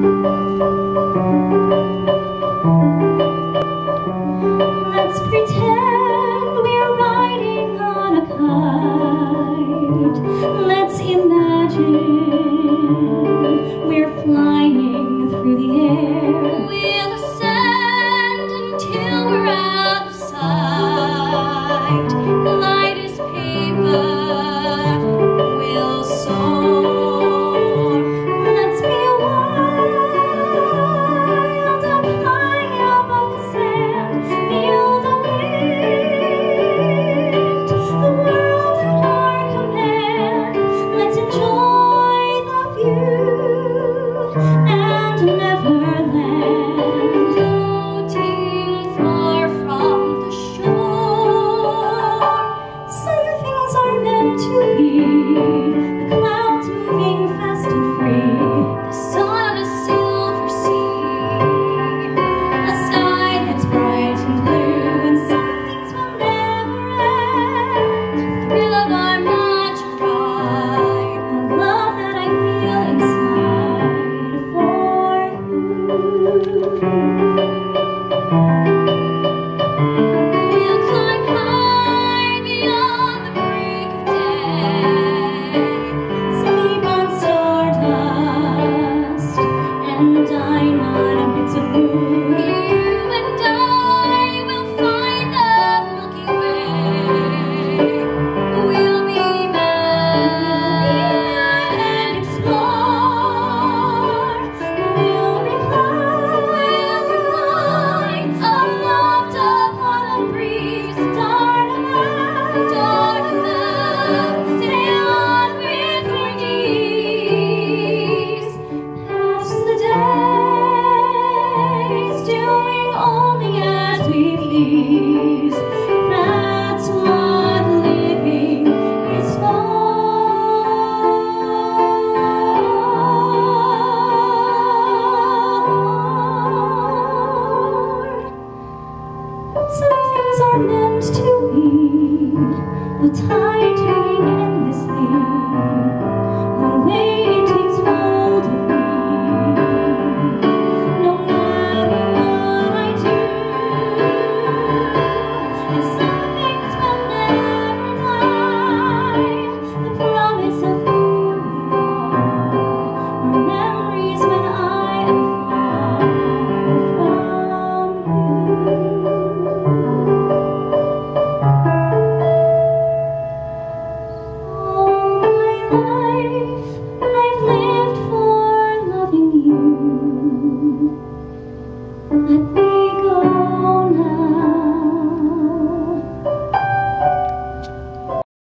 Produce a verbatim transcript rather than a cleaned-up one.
Let's pretend we're riding on a kite. Let's imagine we're flying through the air. We'll ascend until we're out of sight. Light as paper, we'll soar. Let's be wild up high above the sand. Feel the wind, the world at our command. Let's enjoy the view and never land. Floating far from the shore. Some things are meant to be. The clouds moving fast and free. The sun on a silver sea. A sky that's bright and blue. And some things will never end. The thrill of our magic ride. The love that I feel inside for you. We'll climb high beyond the break of day. Sleep on stardust and dine on bits of moon. You and I will find the Milky Way. We'll be mad and explore. We'll recline, we'll recline, aloft upon the breeze. Dart about, dart about, sail on with your knees. Pass the days, doing only as we please. That's what living is for. Some things are meant to be. The tide turning endlessly. The way it takes hold of me. No matter what I do. And some things will never die. The promise of who we are. Our memories when I am far from you. All my life I've lived for loving you. Let me